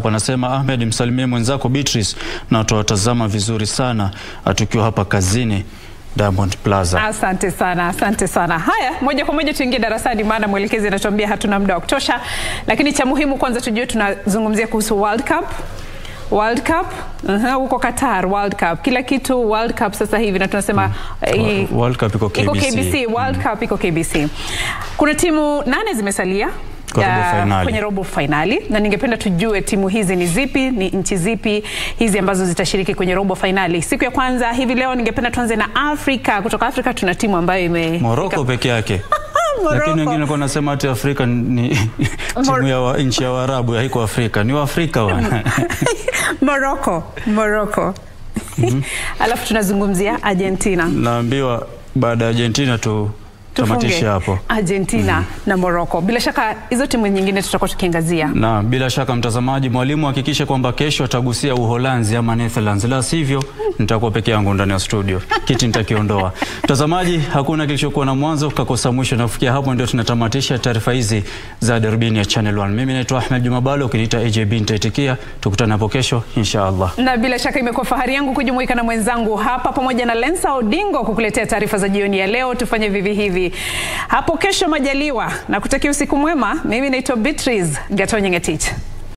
Anasema Ahmed, msalimie mwenzako Beatrice na tutawatazama vizuri sana tukiwa hapa kazini Diamond Plaza. Asante sana, asante sana. Haya, moja kwa moja tuingie darasani maana mwelekezi anatuambia hatuna muda wa kutosha. Lakini cha muhimu kwanza tujue tunazungumzia kuhusu World Cup. World Cup, huko Qatar, World Cup. Kila kitu World Cup sasa hivi na tunasema World Cup iko KBC. World Cup iko KBC. Kuna timu 8 zimesalia kwenye robo finali na ningependa tujue timu hizi ni zipi, ni nchi zipi hizi ambazo zitashiriki kwenye robo finali. Siku ya kwanza hivi leo ningependa tuanze na Afrika. Kutoka Afrika tuna timu ambayo Morocco peke yake. Lakini wengine walikuwa wanasema ati Afrika ni timu ya nchi ya Waarabu, haiko Afrika, ni Waafrika wana. Morocco. Alafu tunazungumzia Argentina. Naambiwa baada ya Argentina tamatisha hapo Argentina na Morocco. Bila shaka hizo timu nyingine tutakuwa tukiangazia. Na bila shaka mtazamaji, mwalimu hakikisha kwamba kesho atagusia Uholanzi ama Netherlands, la sivyo nitakuwa peke yangu ndani ya studio, kiti nitakiondoa. Mtazamaji, hakuna kilichokuwa na mwanzo kakosa mwisho, na kufikia hapo ndio tunatamatisha taarifa hizi za Darubini ya Channel 1. Mimi naitwa Ahmed Jumabalo, ukiniita AJB nitaitikia. Tukutane hapo kesho inshallah. Na bila shaka imekuwa fahari yangu kujumuika na mwenzangu hapa pamoja na Lensa Odingo kukuletea taarifa za jioni ya leo. Tufanye vivi hivi hapo kesho majaliwa, na kutakia usiku mwema. Mimi naitwa Beatrice Gatonye.